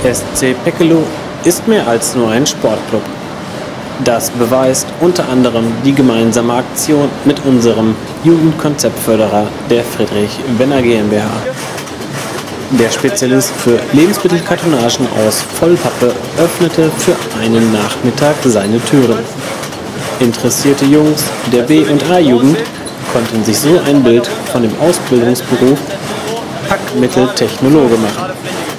SC Pekelo ist mehr als nur ein Sportclub. Das beweist unter anderem die gemeinsame Aktion mit unserem Jugendkonzeptförderer der Friedrich-Wenner GmbH. Der Spezialist für Lebensmittelkartonagen aus Vollpappe öffnete für einen Nachmittag seine Türen. Interessierte Jungs der B- und A-Jugend konnten sich so ein Bild von dem Ausbildungsberuf Packmitteltechnologe machen.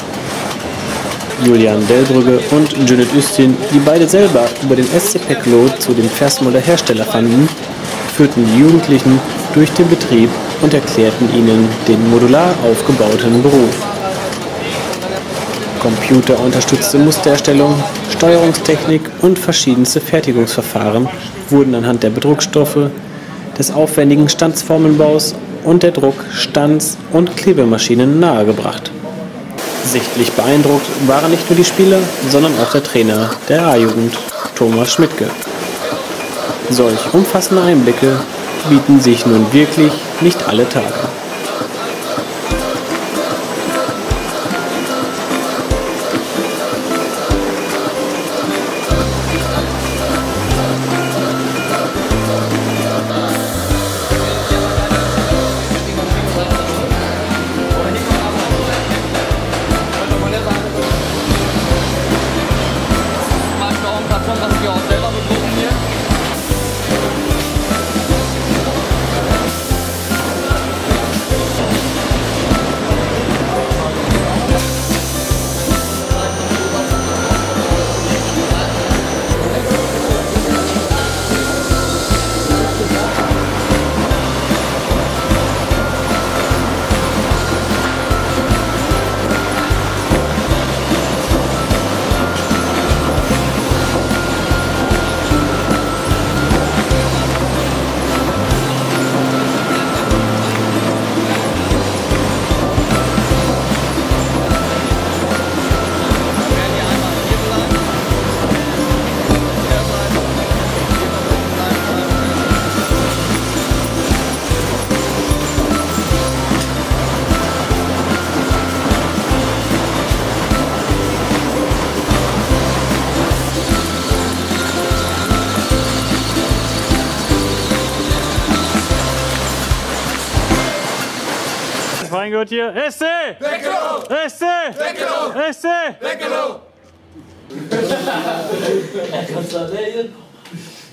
Julian Delbrügge und Judith Üstin, die beide selber über den SC Pekelo zu dem Versmolder-Hersteller fanden, führten die Jugendlichen durch den Betrieb und erklärten ihnen den modular aufgebauten Beruf. Computerunterstützte Mustererstellung, Steuerungstechnik und verschiedenste Fertigungsverfahren wurden anhand der Bedruckstoffe, des aufwendigen Stanzformenbaus und der Druck-, Stanz- und Klebemaschinen nahegebracht. Sichtlich beeindruckt waren nicht nur die Spieler, sondern auch der Trainer der A-Jugend, Thomas Schmidtke. Solch umfassende Einblicke bieten sich nun wirklich nicht alle Tage. Was wir auch selber bedrucken hier. Weingott hier. SC! Pekelo! SC! Pekelo! SC! Pekelo!